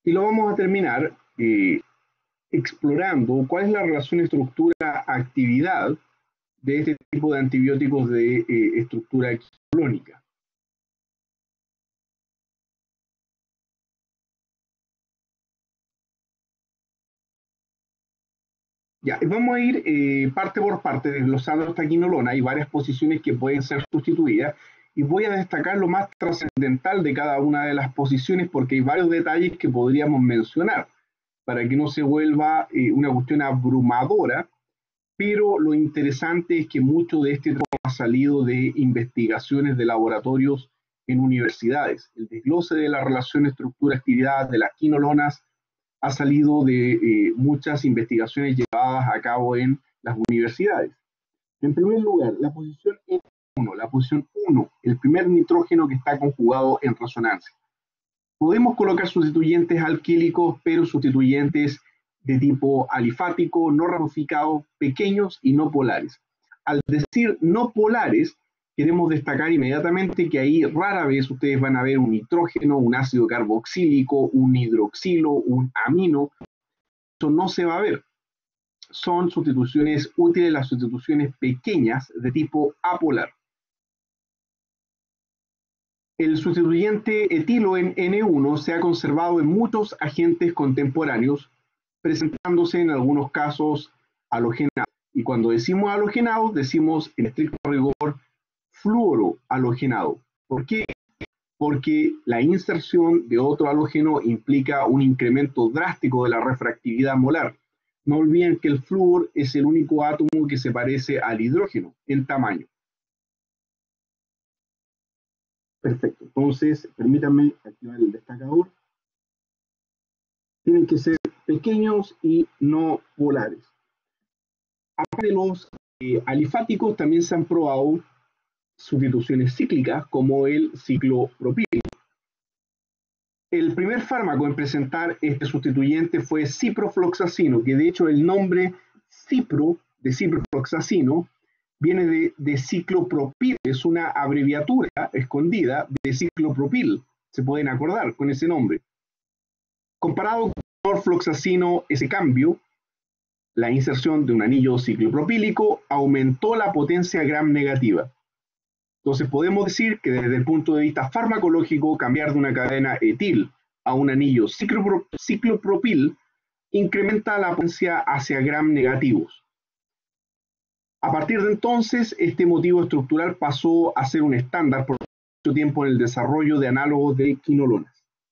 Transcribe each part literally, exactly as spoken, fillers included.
Y lo vamos a terminar eh, explorando cuál es la relación estructura-actividad de este tipo de antibióticos de eh, estructura quinolónica. Ya, vamos a ir eh, parte por parte desglosando esta quinolona. Hay varias posiciones que pueden ser sustituidas y voy a destacar lo más trascendental de cada una de las posiciones porque hay varios detalles que podríamos mencionar para que no se vuelva eh, una cuestión abrumadora, pero lo interesante es que mucho de este trabajo ha salido de investigaciones de laboratorios en universidades. El desglose de la relación estructura-actividad de las quinolonas ha salido de eh, muchas investigaciones llevadas a cabo en las universidades. En primer lugar, la posición uno, la posición uno, el primer nitrógeno que está conjugado en resonancia. Podemos colocar sustituyentes alquílicos, pero sustituyentes de tipo alifático, no ramificados, pequeños y no polares. Al decir no polares, queremos destacar inmediatamente que ahí rara vez ustedes van a ver un nitrógeno, un ácido carboxílico, un hidroxilo, un amino. Eso no se va a ver. Son sustituciones útiles, las sustituciones pequeñas de tipo apolar. El sustituyente etilo en ene uno se ha conservado en muchos agentes contemporáneos, presentándose en algunos casos halogenados. Y cuando decimos halogenados, decimos en estricto rigor fluorohalogenado. ¿Por qué? Porque la inserción de otro halógeno implica un incremento drástico de la refractividad molar. No olviden que el flúor es el único átomo que se parece al hidrógeno en tamaño. Perfecto, entonces permítanme activar el destacador. Tienen que ser pequeños y no polares. Aparte de los eh, alifáticos, también se han probado sustituciones cíclicas como el ciclopropil. El primer fármaco en presentar este sustituyente fue ciprofloxacino, que de hecho el nombre cipro de ciprofloxacino viene de, de ciclopropil, es una abreviatura escondida de ciclopropil, se pueden acordar con ese nombre. Comparado con norfloxacino, ese cambio, la inserción de un anillo ciclopropílico aumentó la potencia gram negativa. Entonces podemos decir que desde el punto de vista farmacológico, cambiar de una cadena etil a un anillo ciclopro, ciclopropil incrementa la potencia hacia gram negativos. A partir de entonces, este motivo estructural pasó a ser un estándar por mucho tiempo en el desarrollo de análogos de quinolonas.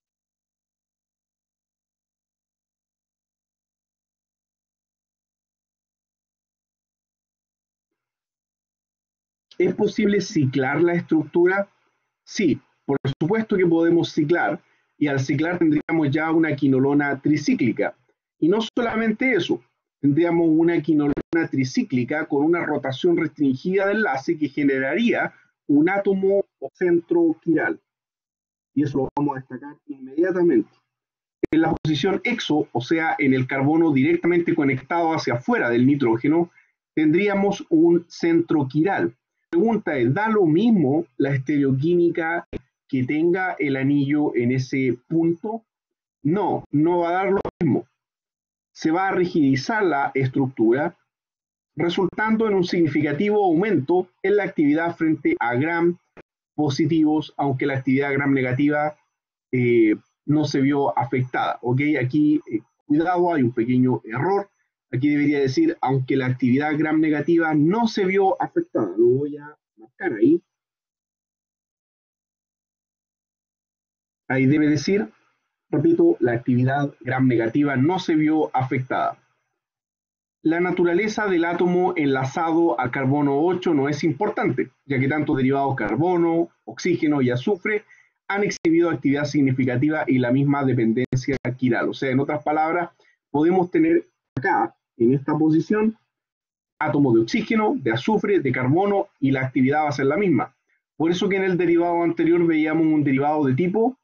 ¿Es posible ciclar la estructura? Sí, por supuesto que podemos ciclar, y al ciclar tendríamos ya una quinolona tricíclica. Y no solamente eso, tendríamos una quinolona tricíclica con una rotación restringida del enlace que generaría un átomo o centro quiral. Y eso lo vamos a destacar inmediatamente. En la posición exo, o sea, en el carbono directamente conectado hacia afuera del nitrógeno, tendríamos un centro quiral. La pregunta es, ¿da lo mismo la estereoquímica que tenga el anillo en ese punto? No, no va a dar lo mismo. Se va a rigidizar la estructura, resultando en un significativo aumento en la actividad frente a gram positivos, aunque la actividad gram negativa eh, no se vio afectada. ¿Ok? Aquí, eh, cuidado, hay un pequeño error. Aquí debería decir, aunque la actividad gram negativa no se vio afectada. Lo voy a marcar ahí. Ahí debe decir, repito, la actividad gram negativa no se vio afectada. La naturaleza del átomo enlazado al carbono ocho no es importante, ya que tanto derivados carbono, oxígeno y azufre han exhibido actividad significativa y la misma dependencia quiral. O sea, en otras palabras, podemos tener acá, en esta posición, átomos de oxígeno, de azufre, de carbono, y la actividad va a ser la misma. Por eso que en el derivado anterior veíamos un derivado de tipo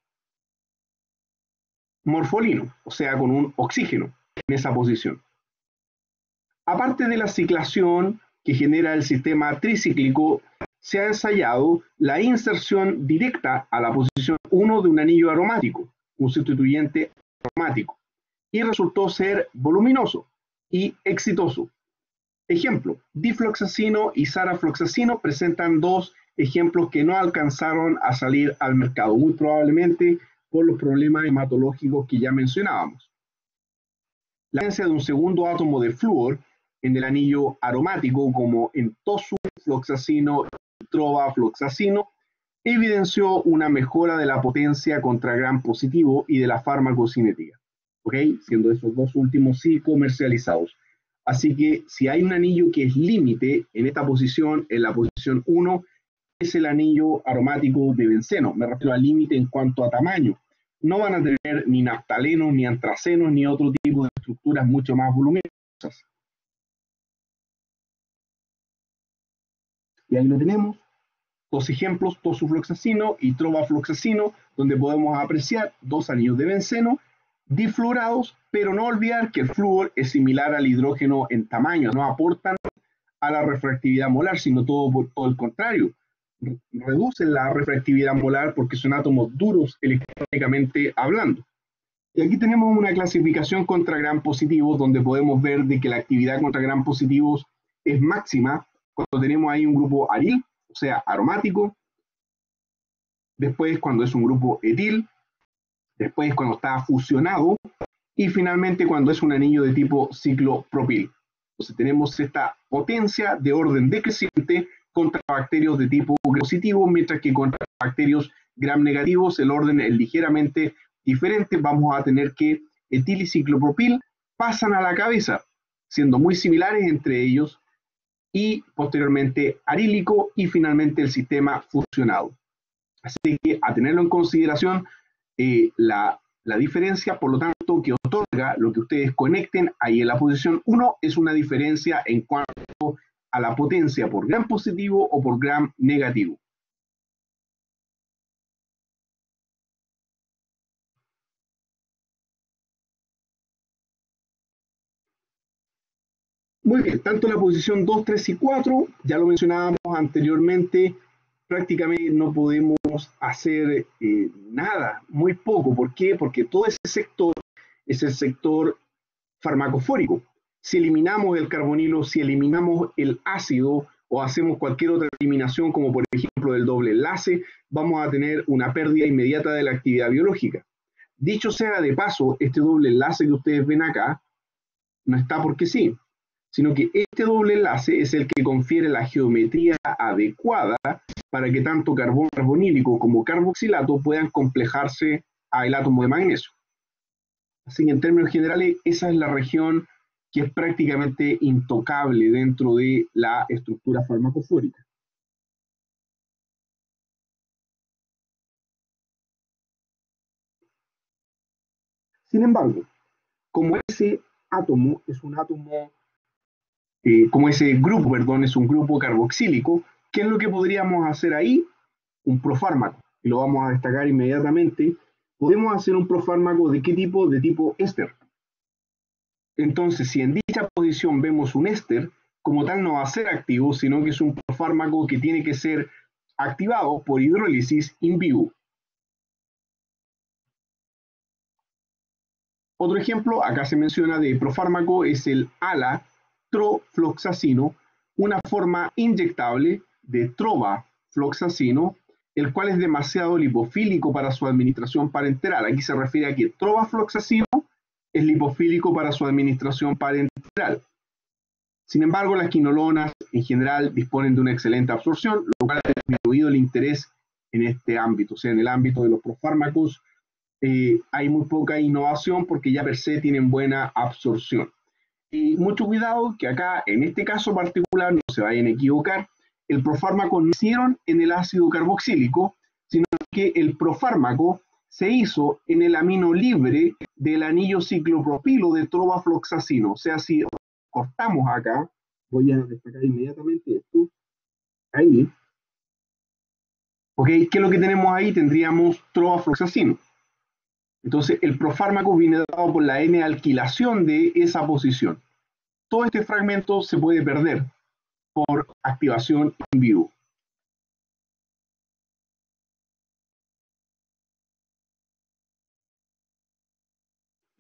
morfolino, o sea, con un oxígeno en esa posición. Aparte de la ciclación que genera el sistema tricíclico, se ha ensayado la inserción directa a la posición uno de un anillo aromático, un sustituyente aromático y resultó ser voluminoso y exitoso. Ejemplo, difloxacino y sarafloxacino presentan dos ejemplos que no alcanzaron a salir al mercado, muy probablemente por los problemas hematológicos que ya mencionábamos. La presencia de un segundo átomo de flúor en el anillo aromático, como en tosufloxacino y trovafloxacino, evidenció una mejora de la potencia contra gram positivo y de la farmacocinética, ¿ok? Siendo esos dos últimos sí comercializados. Así que si hay un anillo que es límite en esta posición, en la posición uno, es el anillo aromático de benceno. Me refiero al límite en cuanto a tamaño. No van a tener ni naftalenos, ni antracenos, ni otro tipo de estructuras mucho más voluminosas. Y ahí lo tenemos. Dos ejemplos, tosufloxacino y trovafloxacino, donde podemos apreciar dos anillos de benceno difluorados, pero no olvidar que el flúor es similar al hidrógeno en tamaño, no aportan a la refractividad molar, sino todo por todo el contrario. Reducen la refractividad molar porque son átomos duros electrónicamente hablando. Y aquí tenemos una clasificación contra gram positivos, donde podemos ver de que la actividad contra gram positivos es máxima cuando tenemos ahí un grupo aril, o sea, aromático, después cuando es un grupo etil, después cuando está fusionado, y finalmente cuando es un anillo de tipo ciclopropil. Entonces tenemos esta potencia de orden decreciente contra bacterios de tipo gram positivo, mientras que contra bacterios gram negativos el orden es ligeramente diferente. Vamos a tener que etil y ciclopropil pasan a la cabeza, siendo muy similares entre ellos, y posteriormente arílico y finalmente el sistema fusionado. Así que a tenerlo en consideración, eh, la, la diferencia, por lo tanto, que otorga lo que ustedes conecten ahí en la posición uno es una diferencia en cuanto a la potencia por gram positivo o por gram negativo. Muy bien, tanto la posición dos, tres y cuatro, ya lo mencionábamos anteriormente, prácticamente no podemos hacer eh, nada, muy poco. ¿Por qué? Porque todo ese sector es el sector farmacofórico. Si eliminamos el carbonilo, si eliminamos el ácido o hacemos cualquier otra eliminación, como por ejemplo el doble enlace, vamos a tener una pérdida inmediata de la actividad biológica. Dicho sea de paso, este doble enlace que ustedes ven acá no está porque sí, sino que este doble enlace es el que confiere la geometría adecuada para que tanto carbono carbonílico como carboxilato puedan complejarse al átomo de magnesio. Así que en términos generales, esa es la región que es prácticamente intocable dentro de la estructura farmacofórica. Sin embargo, como ese átomo es un átomo, eh, como ese grupo, perdón, es un grupo carboxílico, ¿qué es lo que podríamos hacer ahí? Un profármaco, y lo vamos a destacar inmediatamente. Podemos hacer un profármaco de qué tipo? De tipo éster. Entonces, si en dicha posición vemos un éster, como tal no va a ser activo, sino que es un profármaco que tiene que ser activado por hidrólisis in vivo. Otro ejemplo, acá se menciona de profármaco, es el alatrofloxacino, una forma inyectable de trovafloxacino, el cual es demasiado lipofílico para su administración parenteral. Aquí se refiere a que trovafloxacino es lipofílico para su administración parenteral. Sin embargo, las quinolonas en general disponen de una excelente absorción, lo cual ha disminuido el interés en este ámbito. O sea, en el ámbito de los profármacos eh, hay muy poca innovación porque ya per se tienen buena absorción. Y mucho cuidado que acá, en este caso particular, no se vayan a equivocar, el profármaco no hicieron en el ácido carboxílico, sino que el profármaco se hizo en el amino libre del anillo ciclopropilo de trovafloxacino. O sea, si cortamos acá, voy a destacar inmediatamente esto, ahí, ¿ok? ¿Qué es lo que tenemos ahí? Tendríamos trovafloxacino. Entonces, el profármaco viene dado por la N-alquilación de esa posición. Todo este fragmento se puede perder por activación in vivo.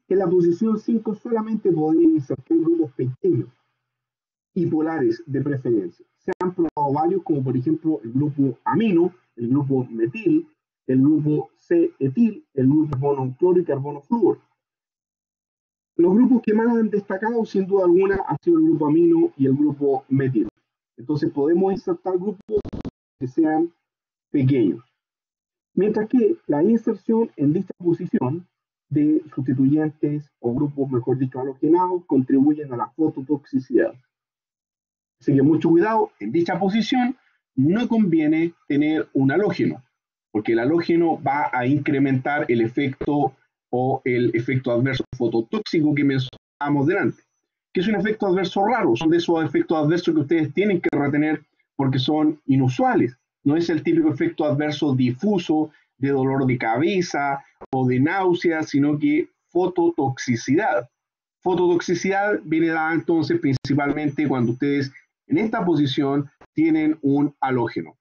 En la posición cinco solamente podemos insertar grupos pequeños y polares de preferencia. Se han probado varios, como por ejemplo el grupo amino, el grupo metil, el grupo C-etil, el grupo carbono cloro y carbono flúor. Los grupos que más han destacado, sin duda alguna, han sido el grupo amino y el grupo metil. Entonces podemos insertar grupos que sean pequeños. Mientras que la inserción en dicha posición de sustituyentes o grupos, mejor dicho, halogenados, contribuyen a la fototoxicidad. Así que mucho cuidado, en dicha posición no conviene tener un halógeno, porque el halógeno va a incrementar el efecto o el efecto adverso fototóxico que mencionábamos delante, que es un efecto adverso raro, son de esos efectos adversos que ustedes tienen que retener porque son inusuales. No es el típico efecto adverso difuso de dolor de cabeza o de náusea, sino que fototoxicidad. Fototoxicidad viene dada entonces principalmente cuando ustedes en esta posición tienen un halógeno.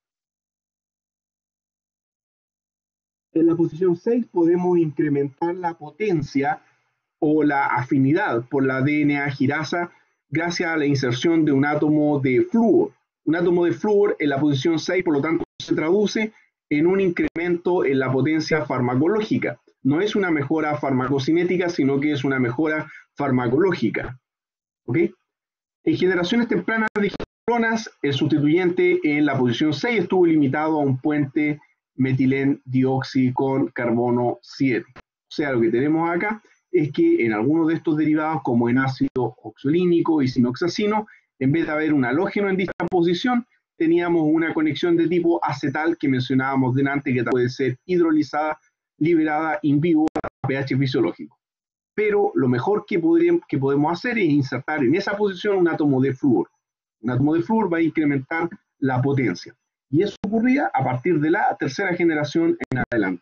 En la posición seis podemos incrementar la potencia o la afinidad por la D N A girasa gracias a la inserción de un átomo de flúor. Un átomo de flúor en la posición seis, por lo tanto, se traduce en un incremento en la potencia farmacológica. No es una mejora farmacocinética, sino que es una mejora farmacológica. ¿Ok? En generaciones tempranas de quinolonas, el sustituyente en la posición seis estuvo limitado a un puente metilendioxi con carbono siete. O sea, lo que tenemos acá es que en algunos de estos derivados, como en ácido oxolínico y sinoxacino, en vez de haber un halógeno en dicha posición, teníamos una conexión de tipo acetal que mencionábamos delante, que puede ser hidrolizada, liberada in vivo a pH fisiológico. Pero lo mejor que, podríamos, que podemos hacer es insertar en esa posición un átomo de flúor. Un átomo de flúor va a incrementar la potencia. Y eso ocurría a partir de la tercera generación en adelante.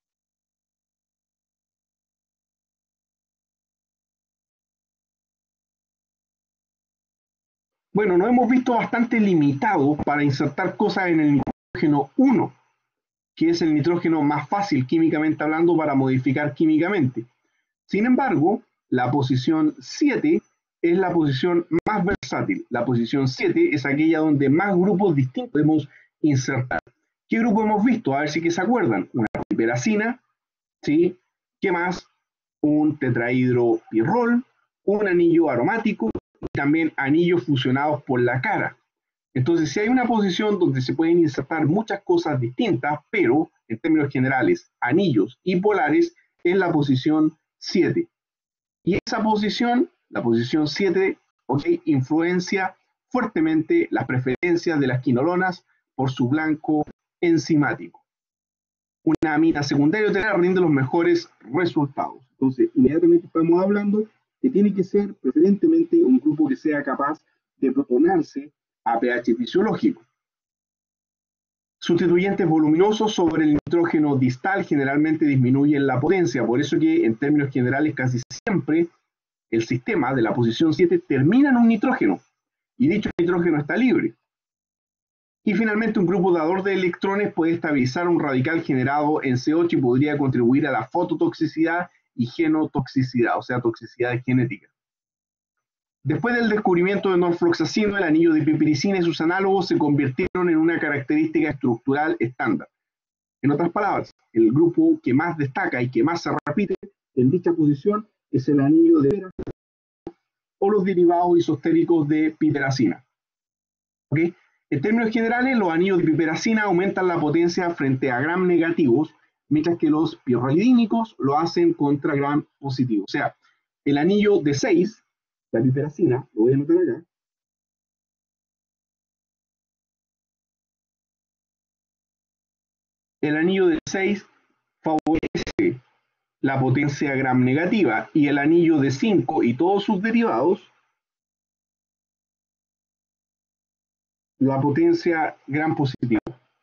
Bueno, nos hemos visto bastante limitados para insertar cosas en el nitrógeno uno, que es el nitrógeno más fácil químicamente hablando para modificar químicamente. Sin embargo, la posición siete es la posición más versátil. La posición siete es aquella donde más grupos distintos podemos insertar. ¿Qué grupo hemos visto? A ver si que se acuerdan. Una piperacina, ¿sí? ¿Qué más? Un tetrahidropirrol, un anillo aromático y también anillos fusionados por la cara. Entonces, si hay una posición donde se pueden insertar muchas cosas distintas, pero en términos generales, anillos y polares, es la posición siete. Y esa posición, la posición siete, okay, influencia fuertemente las preferencias de las quinolonas por su blanco enzimático. Una amina secundaria rinde los mejores resultados. Entonces, inmediatamente estamos hablando que tiene que ser preferentemente un grupo que sea capaz de protonarse a pH fisiológico. Sustituyentes voluminosos sobre el nitrógeno distal generalmente disminuyen la potencia, por eso que en términos generales casi siempre el sistema de la posición siete termina en un nitrógeno, y dicho nitrógeno está libre. Y finalmente un grupo dador de electrones puede estabilizar un radical generado en C ocho y podría contribuir a la fototoxicidad y genotoxicidad, o sea, toxicidad genética. Después del descubrimiento de norfloxacino, el anillo de pipiricina y sus análogos se convirtieron en una característica estructural estándar. En otras palabras, el grupo que más destaca y que más se repite en dicha posición es el anillo de piperacina o los derivados isostéricos de piperacina. ¿Okay? En términos generales, los anillos de piperacina aumentan la potencia frente a gram negativos, mientras que los pirrolidínicos lo hacen contra gram positivos. O sea, el anillo de seis, la piperacina, lo voy a anotar acá, el anillo de seis favorece la potencia gram negativa y el anillo de cinco y todos sus derivados la potencia gram positiva.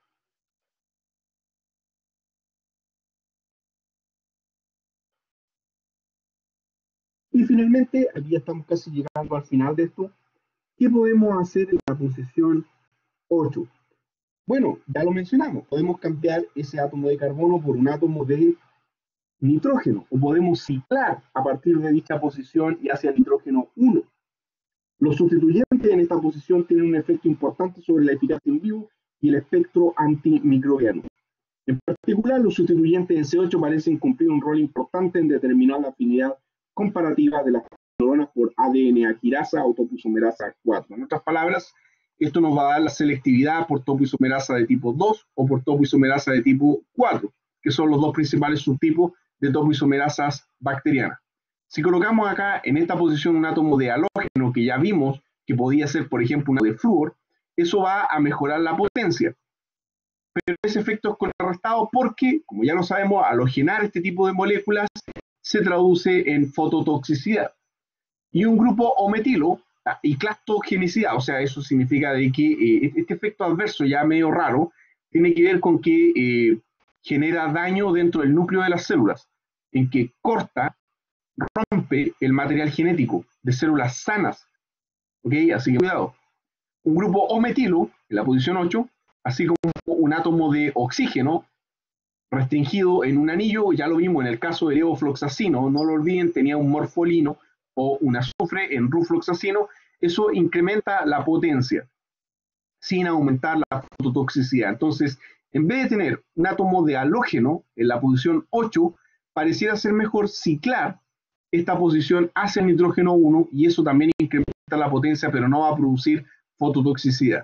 Y finalmente, aquí ya estamos casi llegando al final de esto, ¿qué podemos hacer en la posición ocho? Bueno, ya lo mencionamos, podemos cambiar ese átomo de carbono por un átomo de nitrógeno, o podemos ciclar a partir de dicha posición y hacia nitrógeno uno. Los sustituyentes en esta posición tienen un efecto importante sobre la eficacia in vivo y el espectro antimicrobiano. En particular, los sustituyentes en C ocho parecen cumplir un rol importante en determinar la afinidad comparativa de las quinolonas por A D N quirasa o topoisomerasa cuatro. En otras palabras, esto nos va a dar la selectividad por topoisomerasa de tipo dos o por topoisomerasa de tipo cuatro, que son los dos principales subtipos de topoisomerasas bacterianas. Si colocamos acá en esta posición un átomo de halógeno que ya vimos que podía ser, por ejemplo, un átomo de flúor, eso va a mejorar la potencia. Pero ese efecto es contrarrestado porque, como ya lo sabemos, halogenar este tipo de moléculas se traduce en fototoxicidad. Y un grupo O-metilo y clastogenicidad, o sea, eso significa de que eh, este efecto adverso ya medio raro tiene que ver con que eh, genera daño dentro del núcleo de las células, en que corta, rompe el material genético de células sanas. ¿Ok? Así que cuidado. Un grupo O-metilo, en la posición ocho, así como un átomo de oxígeno restringido en un anillo, ya lo vimos en el caso del levofloxacino, no lo olviden, tenía un morfolino o un azufre en rufloxacino, eso incrementa la potencia sin aumentar la fototoxicidad. Entonces, en vez de tener un átomo de halógeno en la posición ocho, pareciera ser mejor ciclar esta posición hacia el nitrógeno uno y eso también incrementa la potencia, pero no va a producir fototoxicidad.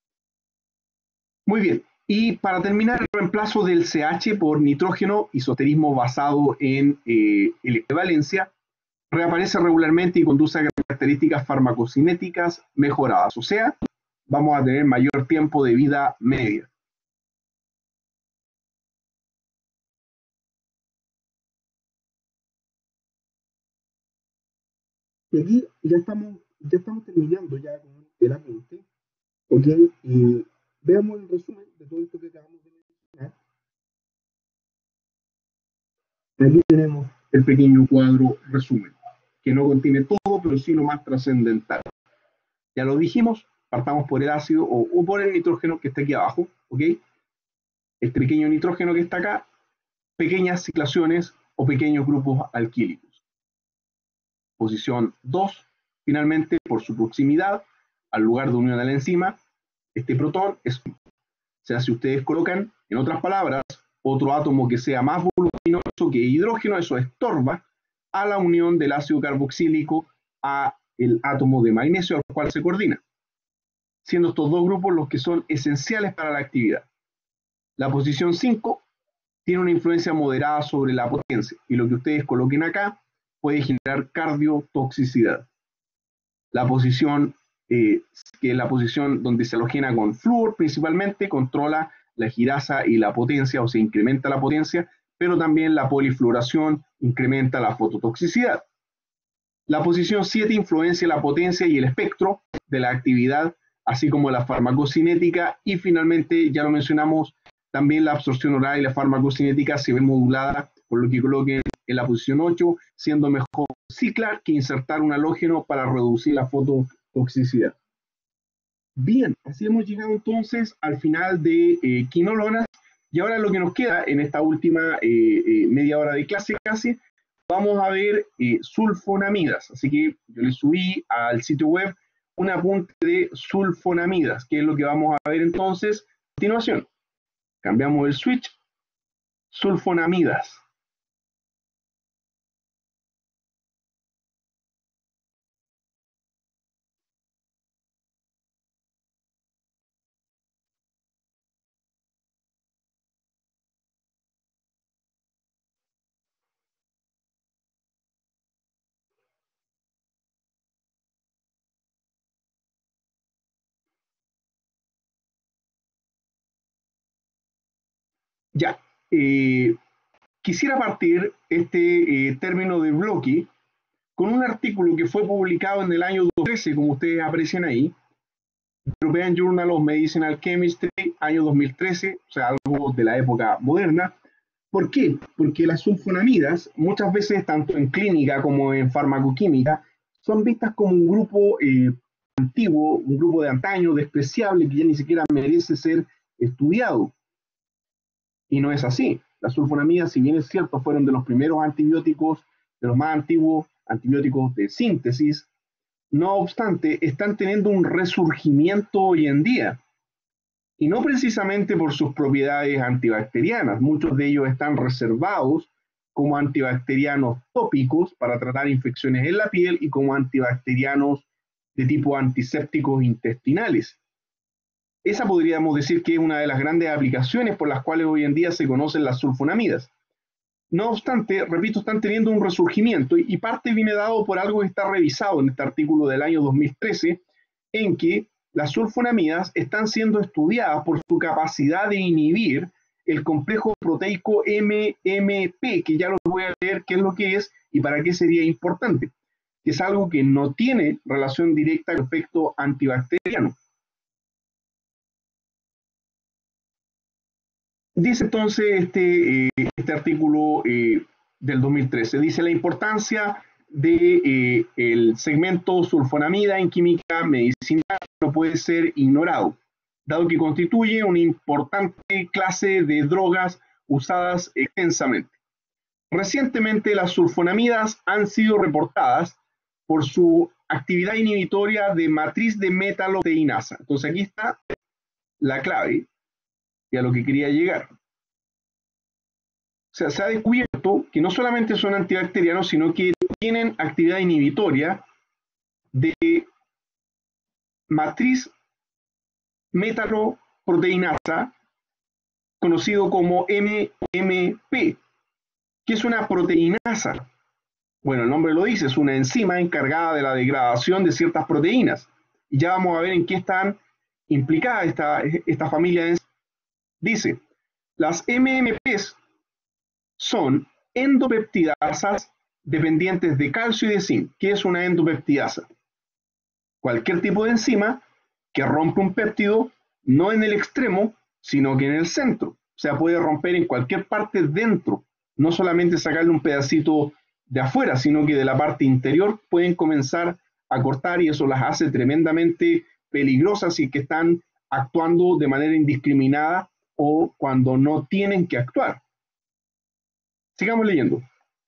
Muy bien. Y para terminar, el reemplazo del C H por nitrógeno, isoterismo basado en eh, equivalencia, reaparece regularmente y conduce a características farmacocinéticas mejoradas. O sea, vamos a tener mayor tiempo de vida media. Y aquí ya estamos, ya estamos terminando ya con el ambiente. Ok, y veamos el resumen de todo esto que acabamos de mencionar. Aquí tenemos el pequeño cuadro resumen, que no contiene todo, pero sí lo más trascendental. Ya lo dijimos, partamos por el ácido o, o por el nitrógeno que está aquí abajo, ¿ok? Este pequeño nitrógeno que está acá, pequeñas ciclaciones o pequeños grupos alquílicos. Posición dos, finalmente, por su proximidad al lugar de unión de la enzima, este protón es, o sea, si ustedes colocan, en otras palabras, otro átomo que sea más voluminoso que hidrógeno, eso estorba a la unión del ácido carboxílico a el átomo de magnesio al cual se coordina, siendo estos dos grupos los que son esenciales para la actividad. La posición cinco tiene una influencia moderada sobre la potencia y lo que ustedes coloquen acá puede generar cardiotoxicidad. La posición, eh, que es la posición donde se halogena con flúor principalmente, controla la girasa y la potencia, o se incrementa la potencia, pero también la polifluoración incrementa la fototoxicidad. La posición siete influencia la potencia y el espectro de la actividad, así como la farmacocinética, y finalmente, ya lo mencionamos, también la absorción oral y la farmacocinética se ve modulada por lo que coloquen en la posición ocho, siendo mejor ciclar que insertar un halógeno para reducir la fototoxicidad. Bien, así hemos llegado entonces al final de eh, quinolonas, y ahora lo que nos queda en esta última eh, eh, media hora de clase casi, vamos a ver eh, sulfonamidas. Así que yo les subí al sitio web un apunte de sulfonamidas, que es lo que vamos a ver entonces a continuación. Cambiamos el switch, sulfonamidas. Ya, eh, quisiera partir este eh, término de bloque con un artículo que fue publicado en el año dos mil trece, como ustedes aprecian ahí, European Journal of Medicinal Chemistry, año dos mil trece, o sea, algo de la época moderna. ¿Por qué? Porque las sulfonamidas, muchas veces, tanto en clínica como en farmacoquímica, son vistas como un grupo eh, antiguo, un grupo de antaño, despreciable, que ya ni siquiera merece ser estudiado. Y no es así. Las sulfonamidas, si bien es cierto, fueron de los primeros antibióticos, de los más antiguos antibióticos de síntesis, no obstante, están teniendo un resurgimiento hoy en día, y no precisamente por sus propiedades antibacterianas. Muchos de ellos están reservados como antibacterianos tópicos para tratar infecciones en la piel y como antibacterianos de tipo antisépticos intestinales. Esa podríamos decir que es una de las grandes aplicaciones por las cuales hoy en día se conocen las sulfonamidas. No obstante, repito, están teniendo un resurgimiento y parte viene dado por algo que está revisado en este artículo del año dos mil trece, en que las sulfonamidas están siendo estudiadas por su capacidad de inhibir el complejo proteico M M P, que ya lo voy a leer qué es lo que es y para qué sería importante, que es algo que no tiene relación directa con el efecto antibacteriano. Dice entonces este, eh, este artículo eh, del dos mil trece, dice la importancia del de, eh, segmento sulfonamida en química medicinal no puede ser ignorado, dado que constituye una importante clase de drogas usadas extensamente. Recientemente las sulfonamidas han sido reportadas por su actividad inhibitoria de matriz de metaloteinasa. Entonces aquí está la clave y a lo que quería llegar. O sea, se ha descubierto que no solamente son antibacterianos, sino que tienen actividad inhibitoria de matriz metaloproteinasa, conocido como M M P, que es una proteinasa. Bueno, el nombre lo dice, es una enzima encargada de la degradación de ciertas proteínas. Y ya vamos a ver en qué están implicadas esta, esta familia de enzimas. Dice, las M M Ps son endopeptidasas dependientes de calcio y de zinc. ¿Qué es una endopeptidasa? Cualquier tipo de enzima que rompe un péptido no en el extremo, sino que en el centro. O sea, puede romper en cualquier parte dentro, no solamente sacarle un pedacito de afuera, sino que de la parte interior pueden comenzar a cortar y eso las hace tremendamente peligrosas y que están actuando de manera indiscriminada o cuando no tienen que actuar. Sigamos leyendo.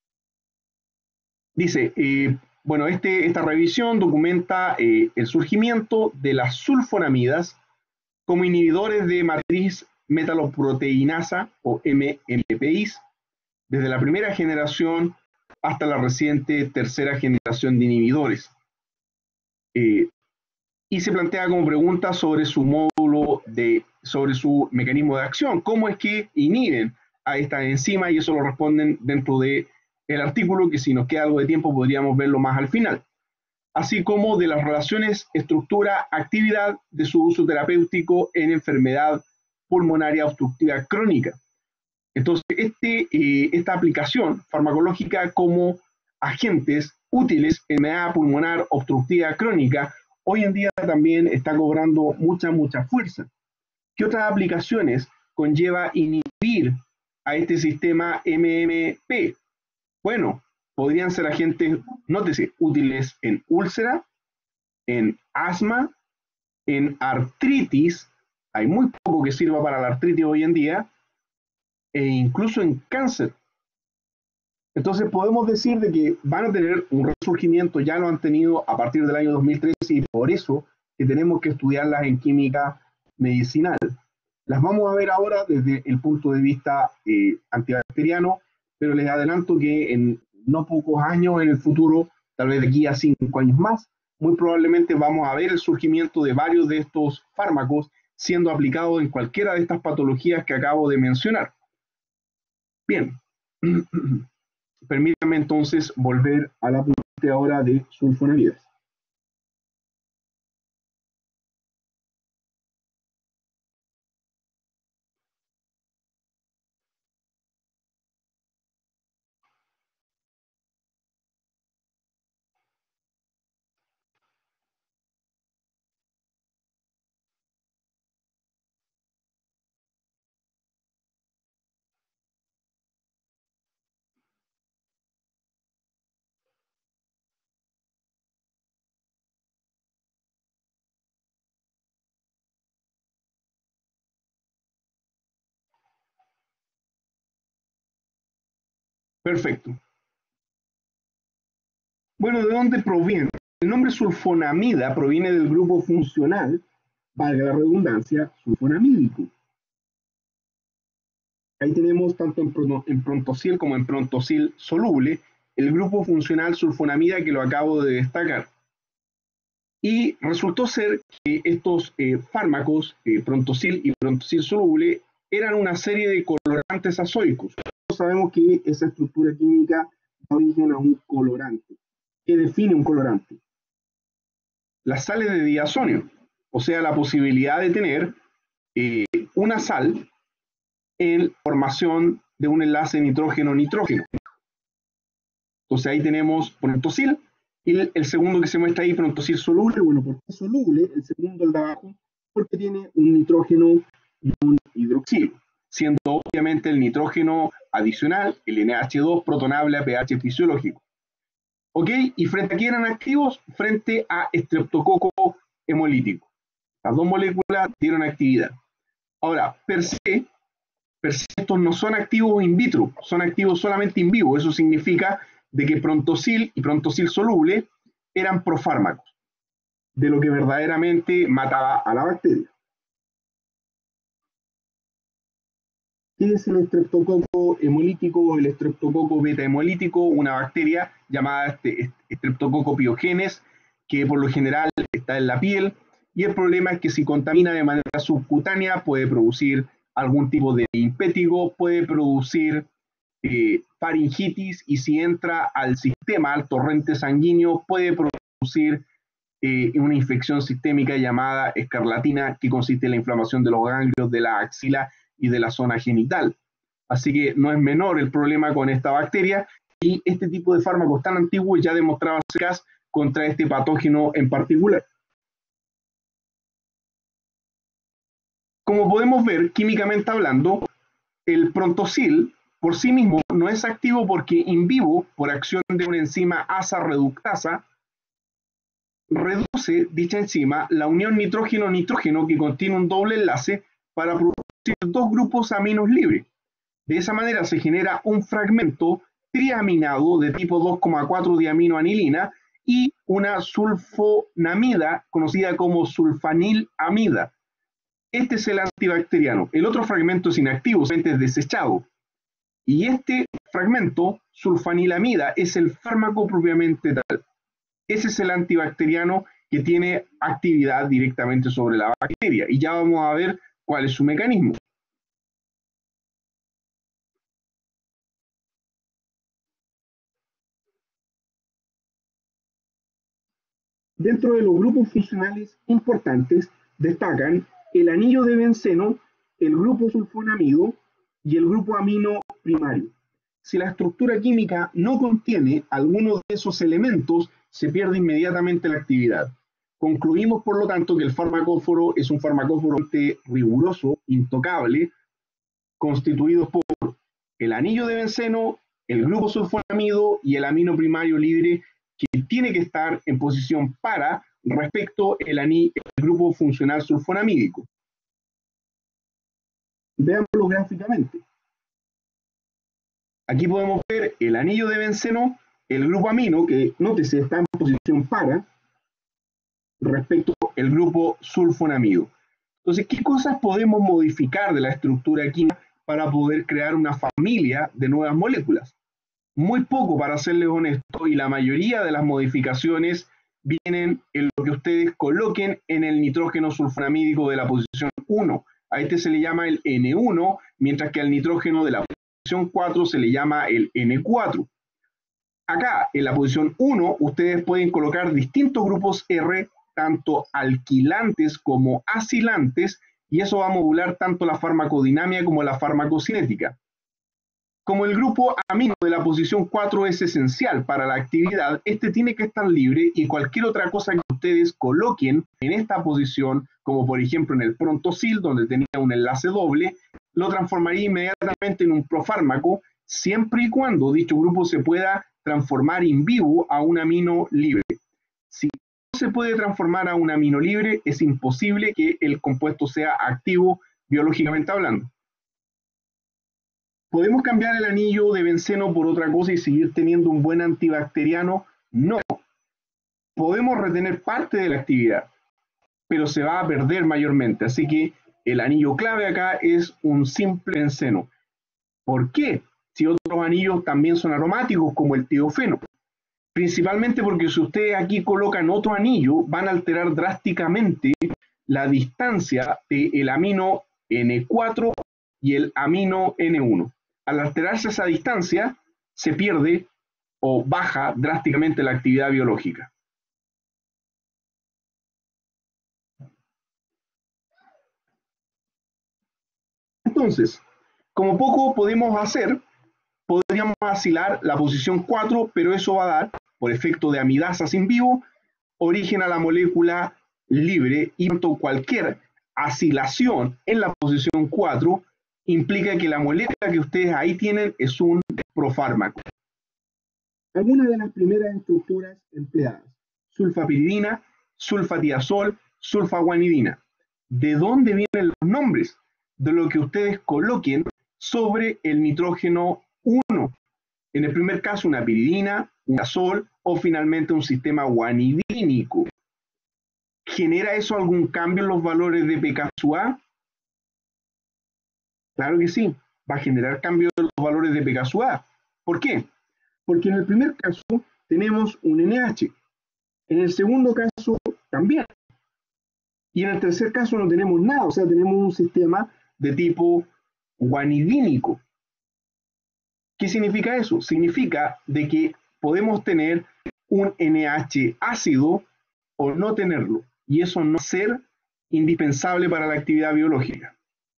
Dice, eh, bueno, este, esta revisión documenta eh, el surgimiento de las sulfonamidas como inhibidores de matriz metaloproteinasa o M M P Is desde la primera generación hasta la reciente tercera generación de inhibidores. Eh, y se plantea como pregunta sobre su módulo, de, sobre su mecanismo de acción, cómo es que inhiben a esta enzima y eso lo responden dentro del artículo, que si nos queda algo de tiempo podríamos verlo más al final, así como de las relaciones estructura-actividad de su uso terapéutico en enfermedad pulmonaria obstructiva crónica. Entonces, este, eh, esta aplicación farmacológica como agentes útiles en enfermedad pulmonar obstructiva crónica hoy en día también está cobrando mucha, mucha fuerza. ¿Qué otras aplicaciones conlleva inhibir a este sistema M M P? Bueno, podrían ser agentes, nótese, útiles en úlcera, en asma, en artritis, hay muy poco que sirva para la artritis hoy en día, e incluso en cáncer. Entonces podemos decir de que van a tener un resurgimiento, ya lo han tenido a partir del año dos mil trece y por eso que tenemos que estudiarlas en química medicinal. Las vamos a ver ahora desde el punto de vista eh, antibacteriano, pero les adelanto que en no pocos años en el futuro, tal vez de aquí a cinco años más, muy probablemente vamos a ver el surgimiento de varios de estos fármacos siendo aplicados en cualquiera de estas patologías que acabo de mencionar. Bien, permítanme entonces volver a la parte ahora de sulfonamidas. Perfecto. Bueno, ¿de dónde proviene? El nombre sulfonamida proviene del grupo funcional, valga la redundancia, sulfonamídico. Ahí tenemos tanto en, en prontosil como en prontosil soluble el grupo funcional sulfonamida que lo acabo de destacar. Y resultó ser que estos eh, fármacos, eh, prontosil y prontosil soluble, eran una serie de colorantes azoicos. Todos sabemos que esa estructura química da origen a un colorante. ¿Qué define un colorante? Las sales de diazonio, o sea, la posibilidad de tener eh, una sal en formación de un enlace nitrógeno-nitrógeno. Entonces ahí tenemos prontosil, y el, el segundo que se muestra ahí, prontosil soluble. Bueno, ¿por qué soluble? El segundo, el de abajo, porque tiene un nitrógeno y un hidroxilo, siendo obviamente el nitrógeno adicional, el N H dos, protonable a pH fisiológico. ¿Ok? ¿Y frente a qué eran activos? Frente a estreptococo hemolítico. Las dos moléculas dieron actividad. Ahora, per se, per se estos no son activos in vitro, son activos solamente in vivo. Eso significa de que prontosil y prontosil soluble eran profármacos, de lo que verdaderamente mataba a la bacteria. ¿Qué es el estreptococo hemolítico o el estreptococo beta hemolítico? Una bacteria llamada este, estreptococo piogenes, que por lo general está en la piel, y el problema es que si contamina de manera subcutánea puede producir algún tipo de impétigo, puede producir eh, faringitis, y si entra al sistema, al torrente sanguíneo, puede producir eh, una infección sistémica llamada escarlatina, que consiste en la inflamación de los ganglios de la axila y de la zona genital. Así que no es menor el problema con esta bacteria, y este tipo de fármacos tan antiguos ya demostraban ser eficaz contra este patógeno en particular. Como podemos ver, químicamente hablando, el prontosil por sí mismo no es activo porque in vivo, por acción de una enzima asa reductasa, reduce dicha enzima la unión nitrógeno-nitrógeno que contiene un doble enlace para producir dos grupos aminos libres. De esa manera se genera un fragmento triaminado de tipo dos coma cuatro diaminoanilina y una sulfonamida conocida como sulfanilamida. Este es el antibacteriano. El otro fragmento es inactivo, es desechado. Y este fragmento, sulfanilamida, es el fármaco propiamente tal. Ese es el antibacteriano que tiene actividad directamente sobre la bacteria. Y ya vamos a ver cuál es su mecanismo. Dentro de los grupos funcionales importantes destacan el anillo de benceno, el grupo sulfonamido y el grupo amino primario. Si la estructura química no contiene alguno de esos elementos, se pierde inmediatamente la actividad. Concluimos, por lo tanto, que el farmacóforo es un farmacóforo riguroso, intocable, constituido por el anillo de benceno, el grupo sulfonamido y el amino primario libre, que tiene que estar en posición para respecto al el grupo funcional sulfonamídico. Veámoslo gráficamente. Aquí podemos ver el anillo de benceno, el grupo amino, que nótese está en posición para, respecto al grupo sulfonamido. Entonces, ¿qué cosas podemos modificar de la estructura química para poder crear una familia de nuevas moléculas? Muy poco, para serles honesto, y la mayoría de las modificaciones vienen en lo que ustedes coloquen en el nitrógeno sulfonamídico de la posición uno. A este se le llama el N uno, mientras que al nitrógeno de la posición cuatro se le llama el N cuatro. Acá, en la posición uno, ustedes pueden colocar distintos grupos R, tanto alquilantes como acilantes, y eso va a modular tanto la farmacodinámica como la farmacocinética. Como el grupo amino de la posición cuatro es esencial para la actividad, este tiene que estar libre, y cualquier otra cosa que ustedes coloquen en esta posición, como por ejemplo en el prontosil, donde tenía un enlace doble, lo transformaría inmediatamente en un profármaco, siempre y cuando dicho grupo se pueda transformar in vivo a un amino libre. Si no se puede transformar a un amino libre, es imposible que el compuesto sea activo biológicamente hablando. ¿Podemos cambiar el anillo de benceno por otra cosa y seguir teniendo un buen antibacteriano? No. Podemos retener parte de la actividad, pero se va a perder mayormente. Así que el anillo clave acá es un simple benceno. ¿Por qué? Si otros anillos también son aromáticos, como el tiofeno. Principalmente porque si ustedes aquí colocan otro anillo, van a alterar drásticamente la distancia del amino ene cuatro y el amino ene uno. Al alterarse esa distancia, se pierde o baja drásticamente la actividad biológica. Entonces, como poco podemos hacer, podríamos aislar la posición cuatro, pero eso va a dar, por efecto de amidasas in vivo, origen a la molécula libre, y tanto cualquier asilación en la posición cuatro implica que la molécula que ustedes ahí tienen es un profármaco. Algunas de las primeras estructuras empleadas: sulfapiridina, sulfatiazol, sulfaguanidina. ¿De dónde vienen los nombres? De lo que ustedes coloquen sobre el nitrógeno uno. En el primer caso, una piridina, un azol o finalmente un sistema guanidínico. ¿Genera eso algún cambio en los valores de P K su A? Claro que sí, va a generar cambio en los valores de P K su A. ¿Por qué? Porque en el primer caso tenemos un ene hache, en el segundo caso también, y en el tercer caso no tenemos nada, o sea, tenemos un sistema de tipo guanidínico. ¿Qué significa eso? Significa de que podemos tener un ene hache ácido o no tenerlo, y eso no ser indispensable para la actividad biológica.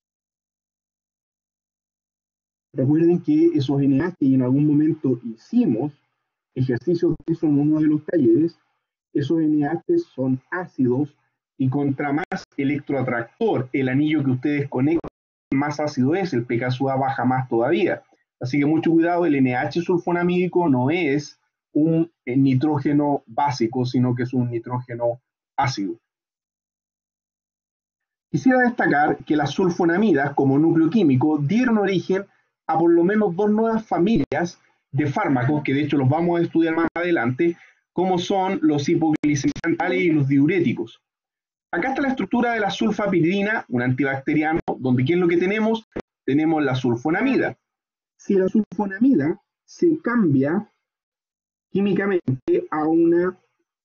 Recuerden que esos ene hache, y en algún momento hicimos ejercicios de eso en uno de los talleres, esos ene hache son ácidos, y contra más electroatractor el anillo que ustedes conectan, más ácido es, el P K su A baja más todavía. Así que mucho cuidado, el ene hache sulfonamídico no es un nitrógeno básico, sino que es un nitrógeno ácido. Quisiera destacar que las sulfonamidas como núcleo químico dieron origen a por lo menos dos nuevas familias de fármacos, que de hecho los vamos a estudiar más adelante, como son los hipoglicemiantes y los diuréticos. Acá está la estructura de la sulfapiridina, un antibacteriano, donde ¿qué es lo que tenemos? Tenemos la sulfonamida. Si la sulfonamida se cambia químicamente a una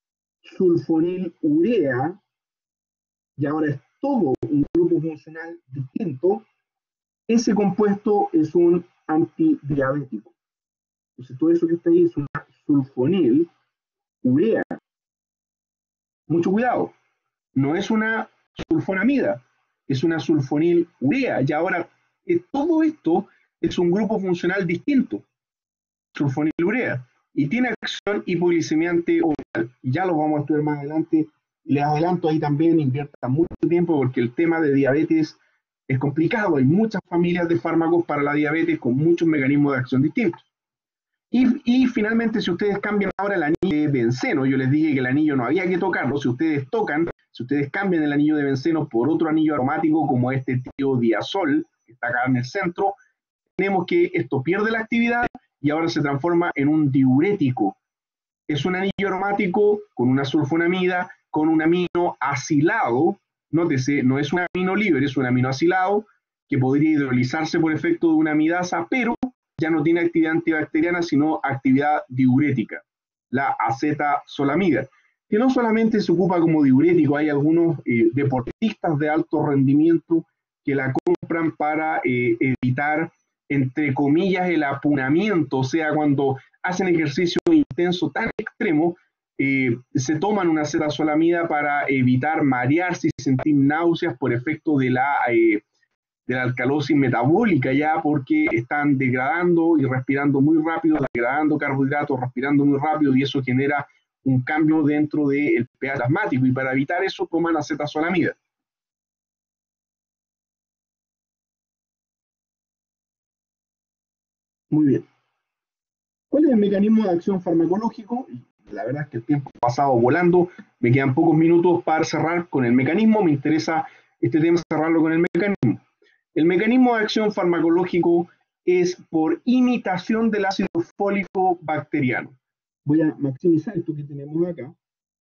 sulfonilurea, y ahora es todo un grupo funcional distinto, ese compuesto es un antidiabético. Entonces todo eso que está ahí es una sulfonilurea. Mucho cuidado, no es una sulfonamida, es una sulfonilurea, y ahora eh, todo esto es un grupo funcional distinto, sulfonilurea, y tiene acción hipoglicemiante oral. Ya lo vamos a estudiar más adelante. Les adelanto, ahí también inviertan mucho tiempo porque el tema de diabetes es complicado. Hay muchas familias de fármacos para la diabetes con muchos mecanismos de acción distintos. Y, y finalmente, si ustedes cambian ahora el anillo de benceno, yo les dije que el anillo no había que tocarlo. Si ustedes tocan, si ustedes cambian el anillo de benceno por otro anillo aromático como este tiodiazol, que está acá en el centro, tenemos que esto pierde la actividad y ahora se transforma en un diurético. Es un anillo aromático con una sulfonamida, con un amino acilado. Nótese, no es un amino libre, es un amino acilado que podría hidrolizarse por efecto de una amidasa, pero ya no tiene actividad antibacteriana, sino actividad diurética, la acetazolamida, que no solamente se ocupa como diurético. Hay algunos eh, deportistas de alto rendimiento que la compran para eh, evitar, entre comillas, el apunamiento, o sea, cuando hacen ejercicio intenso tan extremo, eh, se toman una acetazolamida para evitar marearse y sentir náuseas por efecto de la, eh, de la alcalosis metabólica, ya porque están degradando y respirando muy rápido, degradando carbohidratos, respirando muy rápido, y eso genera un cambio dentro del pH plasmático, y para evitar eso toman acetazolamida. Muy bien. ¿Cuál es el mecanismo de acción farmacológico? La verdad es que el tiempo ha pasado volando, me quedan pocos minutos para cerrar con el mecanismo. Me interesa este tema cerrarlo con el mecanismo. El mecanismo de acción farmacológico es por imitación del ácido fólico bacteriano. Voy a maximizar esto que tenemos acá.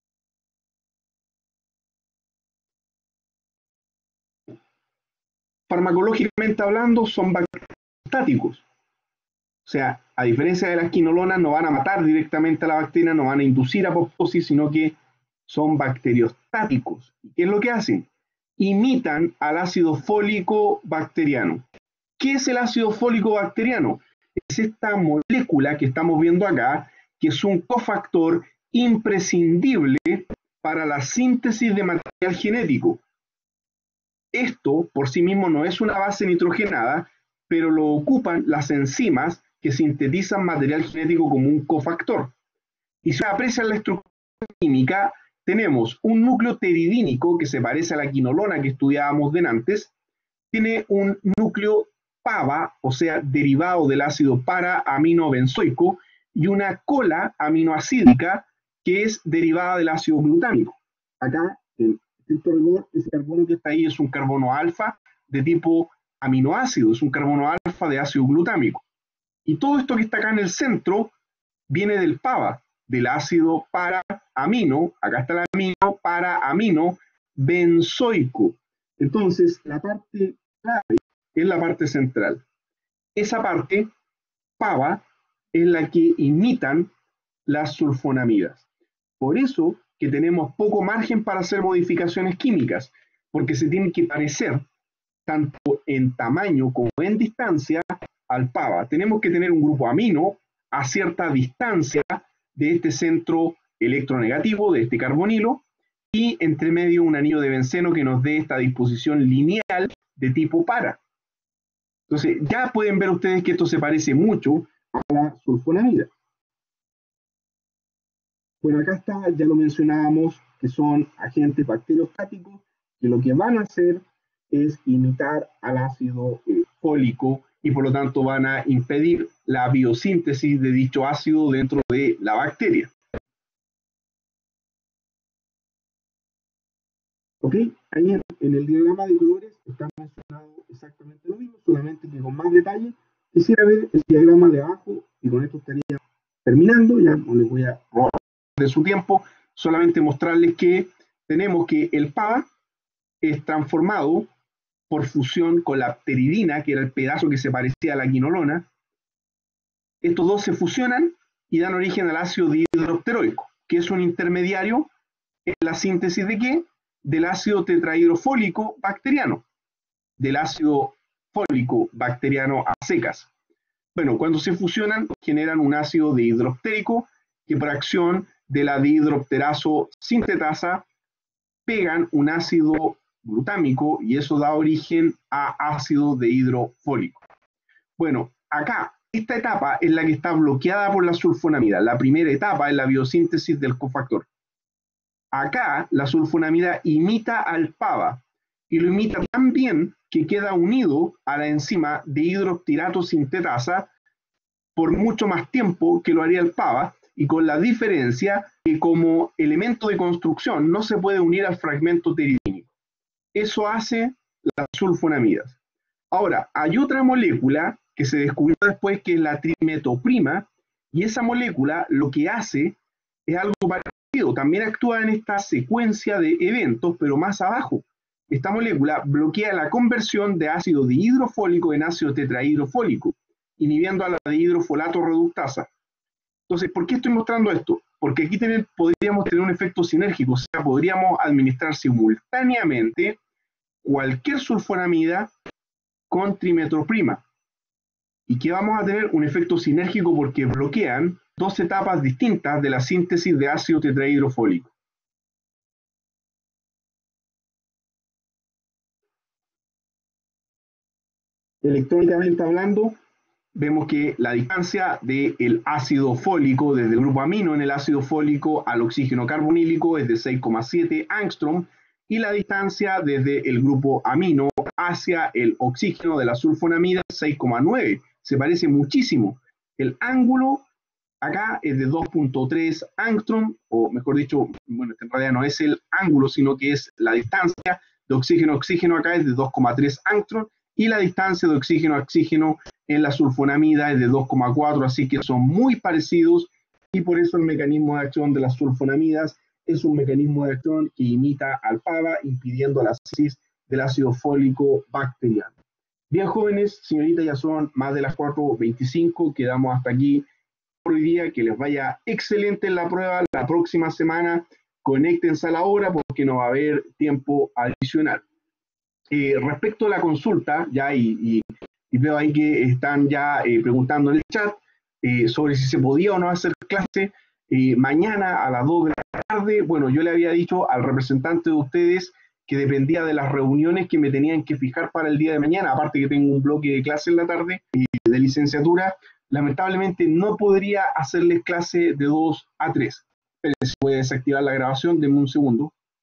Farmacológicamente hablando, son bacteriostáticos. O sea, a diferencia de las quinolonas, no van a matar directamente a la bacteria, no van a inducir apoptosis, sino que son bacteriostáticos. ¿Qué es lo que hacen? Imitan al ácido fólico bacteriano. ¿Qué es el ácido fólico bacteriano? Es esta molécula que estamos viendo acá, que es un cofactor imprescindible para la síntesis de material genético. Esto por sí mismo no es una base nitrogenada, pero lo ocupan las enzimas que sintetizan material genético como un cofactor. Y si aprecian la estructura química, tenemos un núcleo pteridínico que se parece a la quinolona que estudiábamos antes, tiene un núcleo pava, o sea, derivado del ácido para-aminobenzoico, y una cola aminoacídica que es derivada del ácido glutámico. Acá, en estricto rigor, ese carbono que está ahí es un carbono alfa de tipo aminoácido, es un carbono alfa de ácido glutámico. Y todo esto que está acá en el centro viene del pava, del ácido para-amino, acá está el amino, para-amino benzoico. Entonces, la parte clave es la parte central. Esa parte, pava, es la que imitan las sulfonamidas. Por eso que tenemos poco margen para hacer modificaciones químicas, porque se tienen que parecer tanto en tamaño como en distancia al pava. Tenemos que tener un grupo amino a cierta distancia de este centro electronegativo, de este carbonilo, y entre medio un anillo de benceno que nos dé esta disposición lineal de tipo para. Entonces, ya pueden ver ustedes que esto se parece mucho a la sulfonamida. Bueno, acá está, ya lo mencionábamos, que son agentes bacteriostáticos, que lo que van a hacer es imitar al ácido eh, fólico y por lo tanto van a impedir la biosíntesis de dicho ácido dentro de la bacteria. ¿Ok? Ahí en, en el diagrama de colores está mencionado exactamente lo mismo, solamente que con más detalle. Quisiera ver el diagrama de abajo y con esto estaría terminando, ya no les voy a robar de su tiempo, solamente mostrarles que tenemos que el pava es transformado por fusión con la pteridina, que era el pedazo que se parecía a la quinolona. Estos dos se fusionan y dan origen al ácido dihidropteroico, que es un intermediario en la síntesis de ¿qué? Del ácido tetrahidrofólico bacteriano, del ácido fólico bacteriano a secas. Bueno, cuando se fusionan generan un ácido dihidroptérico que por acción de la dihidropterazo sintetasa pegan un ácido glutámico y eso da origen a ácido dihidrofólico. Bueno, acá, esta etapa es la que está bloqueada por la sulfonamida. La primera etapa es la biosíntesis del cofactor. Acá, la sulfonamida imita al pava y lo imita tan bien que queda unido a la enzima dihidroptirato sintetasa por mucho más tiempo que lo haría el pava, y con la diferencia que como elemento de construcción no se puede unir al fragmento pteridínico. Eso hace las sulfonamidas. Ahora, hay otra molécula que se descubrió después que es la trimetoprima, y esa molécula lo que hace es algo parecido, también actúa en esta secuencia de eventos, pero más abajo. Esta molécula bloquea la conversión de ácido dihidrofólico en ácido tetrahidrofólico, inhibiendo a la dihidrofolato reductasa. Entonces, ¿por qué estoy mostrando esto? Porque aquí tener, podríamos tener un efecto sinérgico, o sea, podríamos administrar simultáneamente cualquier sulfonamida con trimetoprima. ¿Y qué vamos a tener? Un efecto sinérgico porque bloquean dos etapas distintas de la síntesis de ácido tetrahidrofólico. Electrónicamente hablando, vemos que la distancia del ácido fólico desde el grupo amino en el ácido fólico al oxígeno carbonílico es de seis coma siete angstrom y la distancia desde el grupo amino hacia el oxígeno de la sulfonamida es seis coma nueve. Se parece muchísimo. El ángulo acá es de dos punto tres angstrom, o mejor dicho, bueno, en realidad no es el ángulo, sino que es la distancia de oxígeno a oxígeno acá es de dos coma tres angstrom y la distancia de oxígeno a oxígeno en la sulfonamida es de dos coma cuatro, así que son muy parecidos y por eso el mecanismo de acción de las sulfonamidas es un mecanismo de acción que imita al PABA, impidiendo la síntesis del ácido fólico bacteriano. Bien, jóvenes, señoritas, ya son más de las cuatro veinticinco, quedamos hasta aquí por hoy día, que les vaya excelente en la prueba. La próxima semana conéctense a la hora porque no va a haber tiempo adicional. Eh, respecto a la consulta, ya y, y, y veo ahí que están ya eh, preguntando en el chat eh, sobre si se podía o no hacer clase eh, mañana a las dos de la tarde. Bueno, yo le había dicho al representante de ustedes que dependía de las reuniones que me tenían que fijar para el día de mañana, aparte que tengo un bloque de clase en la tarde y de licenciatura, lamentablemente no podría hacerles clase de dos a tres. Pero se puede desactivar la grabación, denme un segundo.